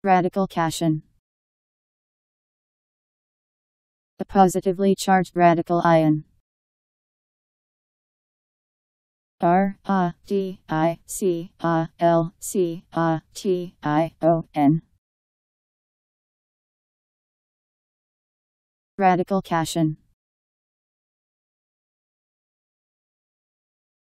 Radical cation. A positively charged radical ion. Radicalcation. Radical cation.